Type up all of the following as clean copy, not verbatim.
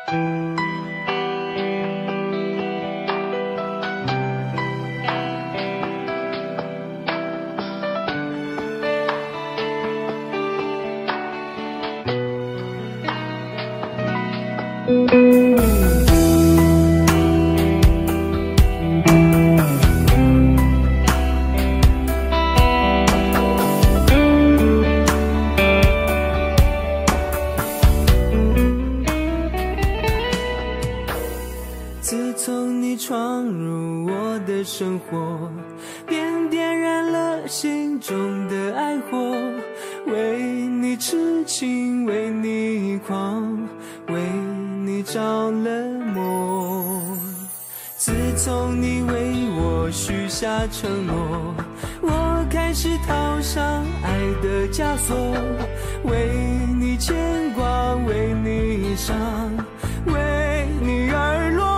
自从你闯入我的生活，便点燃了心中的爱火，为你痴情，为你狂，为你着了魔。自从你为我许下承诺，我开始套上爱的枷锁，为你牵挂，为你伤，为你而落。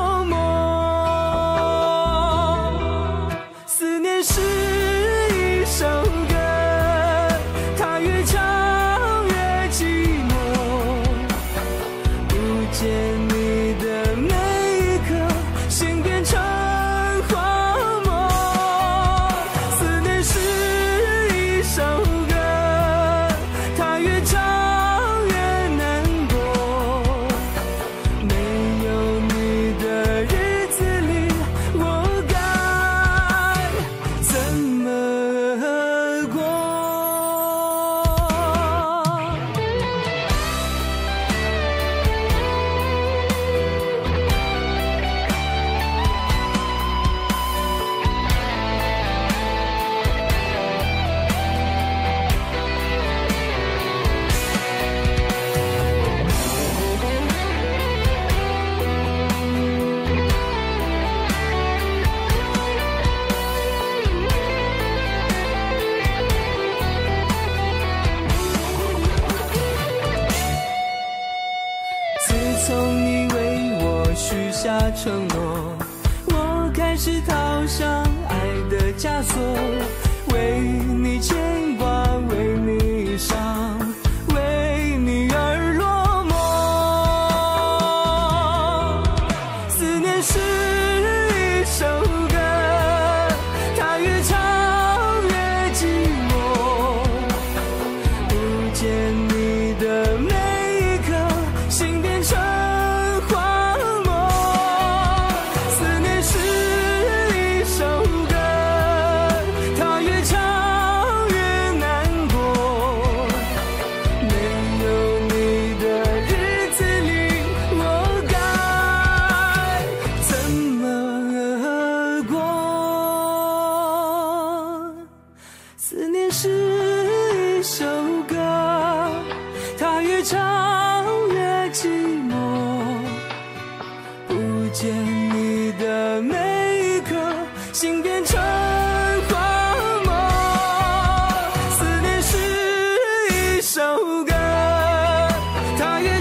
是一首歌，它越唱越寂寞，不见你的每一刻，心变成荒漠。思念是一首歌，它越唱越难过，没有你的日子里，我该怎么过？自从你为我许下承诺，我开始套上爱的枷锁，为你牵挂，为你伤，为你而落寞。思念是一首歌，它越唱越寂寞，不见你的美，心变成荒漠。思念是一首歌，它越唱越难过，没有你的日子里，我该怎么过？思念是一首歌，它越唱越寂寞，不见你的每一刻，心变成荒漠。思念是一首歌，它越